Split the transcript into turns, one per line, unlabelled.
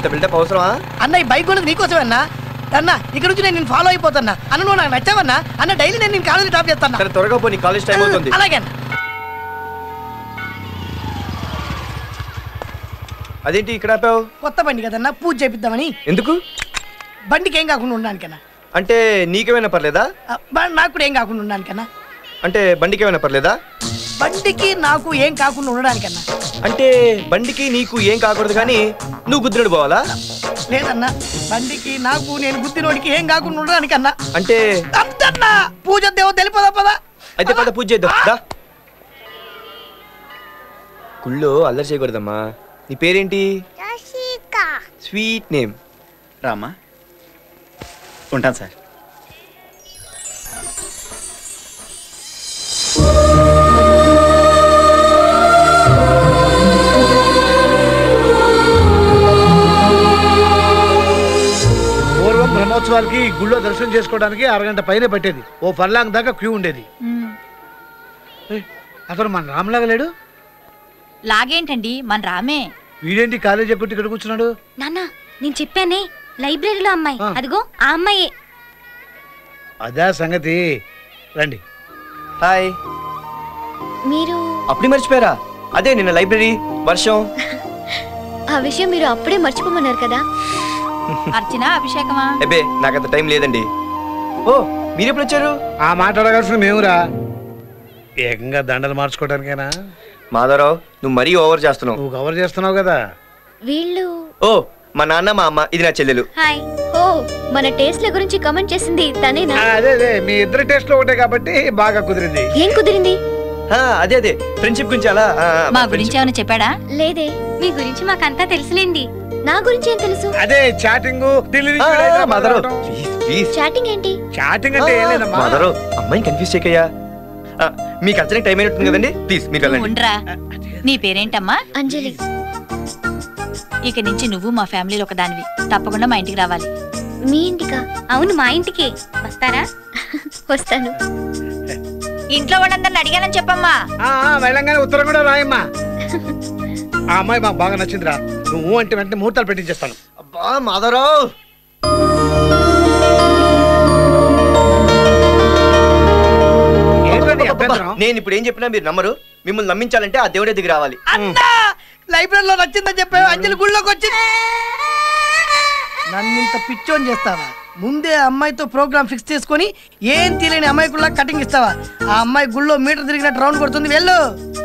ఇంత బిల్డప్ అవసరమా
అన్న? ఈ బైక్ కొన్నది నీకోసమే అన్న. అన్న ఇక్కడ నుంచి నేను ఫాలో అయిపోతాన్నా అన్న. నువ్వు నాకు నచ్చావన్నా అన్న. డైలీ నేను కాలేజీ డ్రాప్ చేస్తాను.
సరే త్వరగా పో, నీ కాలేజ్ టైం అవుతుంది.
అలాగే అన్న.
అదేంటి ఇక్కడ ఆపావు?
కొత్త బండి కదన్నా, పూజ చేపిద్దామని.
ఎందుకు?
బండికి ఏం కాకుండా ఉండడానికన్నా.
అంటే నీకేమైనా పర్లేదా?
నాకు కూడా ఏం కాకుండా ఉండడానికన్నా.
అంటే బండికి ఏమైనా పర్లేదా?
బండికి నాకు ఏం కాకుండా ఉండడానికన్నా.
అంటే బండికి నీకు ఏం కాకూడదు కానీ నువ్వు గుద్దినోడు పోవాలా?
లేదన్నా, బండికి నాకు నేను గుద్దినోడికి ఏం కాకుండా ఉండడానికన్నా.
అంటే
అంతన్నా పూజ దేవో తెలిపదా పదా.
అయితే పద పూజ చేద్దాం. గుళ్ళో అల్లరి చేయకూడదమ్మా. నీ పేరేంటి? Sweet name.
రామ్మా. ఉంటాను సార్.
పూర్వం బ్రహ్మోత్సవాలకి గుళ్ళో దర్శనం చేసుకోవడానికి అరగంట పైన పట్టేది. ఓ ఫర్లాంగ్ దాకా క్యూ ఉండేది. అతను మన రామ్లాగా లేడు.
లాగేంటండి, మన రామే.
వీడేంటి కాలేజ్ ఎక్కడి ఇక్కడ కూర్చున్నాడు?
నాన్న నేను చెప్పానే లైబ్రరీలో అమ్మాయి, అదిగో ఆ అమ్మాయి.
అదా సంగతి. రండి.
హాయ్.
మీరు
అప్పుడే మర్చిపోయారా? అదే నిన్న లైబ్రరీ వర్షం.
ఆ విషయం మీరు అప్పుడే మర్చిపోమన్నారు కదా.
అర్చన అభిషేకమా?
అబ్బే నాకంత టైం లేదండి. ఓ మీరెప్పుడు వచ్చారు?
ఆ మాట్లాడగాల్సిన మేమురా. ఏకంగా దండలు మార్చుకోవడానికేనా?
మాధవరావు నువ్వు మరీ ఓవర్ చేస్తున్నావు.
నువ్వు కవర్ చేస్తున్నావు కదా.
వీళ్ళు
ఓ మా నాన్న మా అమ్మ, ఇది నా చెల్లెలు.
హాయ్. ఓ మన టేస్ట్ల గురించి కమెంట్ చేసింది తనేనా?
అదే మీ ఇద్దరు టేస్ట్ లో ఒకటే కాబట్టి బాగా కుదిరింది.
ఏం కుదిరింది?
అదే అదే ఫ్రెండ్షిప్ గురించి. అలా
మా గురించి ఏమైనా చెప్పాడా?
లేదే. మీ గురించి మాకంతా తెలుసులేండి. నా గురించి ఏం తెలుసు?
అదే చాటింగ్.
చాటింగ్ ఏంటి?
చాటింగ్ అంటే ఏం లేదమ్మా.
మాధవరావు అమ్మాయిని కన్ఫ్యూజ్ చేయకయ్యా. మీకు అర్చనకి టైం అయినట్టుంది కదండి, ప్లీజ్ మీరు వెళ్ళండి.
ఉండరా. నీ పేరేంటమ్మా?
అంజలి.
ఇక నుంచి నువ్వు మా ఫ్యామిలీలో ఒక దానివి. తప్పకుండా మా ఇంటికి రావాలి.
మీ ఇంటికా? అవును మా ఇంటికి. వస్తారా? వస్తాను.
ఇంట్లో వాళ్ళందరిని అడిగానని చెప్పమ్మా.
వెళ్ళంగానే ఉత్తరం కూడా రాయమ్మా. ఆ అమ్మాయి మాకు బాగా నచ్చిందిరా. నువ్వు అంటే వెంటనే ముహూర్తాలు పెట్టించేస్తాను.
అబ్బా మాధవరావు. నేను ఇప్పుడు ఏం చెప్పినా మీరు నమ్మరు. మిమ్మల్ని నమ్మించాలంటే ఆ దేవుడే దిగి రావాలి.
లైబ్రరీలో నచ్చిందని చెప్పావు, అంజలి గుళ్ళోకి వచ్చి నన్ను ఇంత పిచ్చోని చేస్తావా? ముందే అమ్మాయితో ప్రోగ్రామ్ ఫిక్స్ చేసుకొని ఏం తెలియని అమ్మాయికుల్లా కటింగ్ ఇస్తావా? ఆ అమ్మాయి గుళ్ళో మీటర్ తిరిగినట్టు రౌండ్ కొడుతుంది. వెళ్ళు.